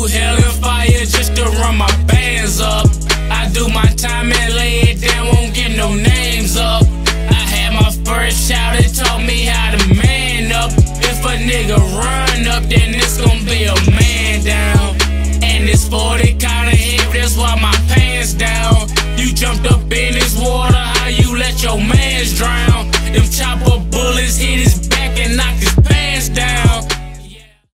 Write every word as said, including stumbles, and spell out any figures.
through hell and fire just to run my bands up. I do my time and lay it down, won't get no names up. I had my first child, it taught me how to man up. If a nigga run up, then it's gonna be a man down. And this forty kinda heavy, that's why my pants down. You jumped up in this water, how you let your mans drown?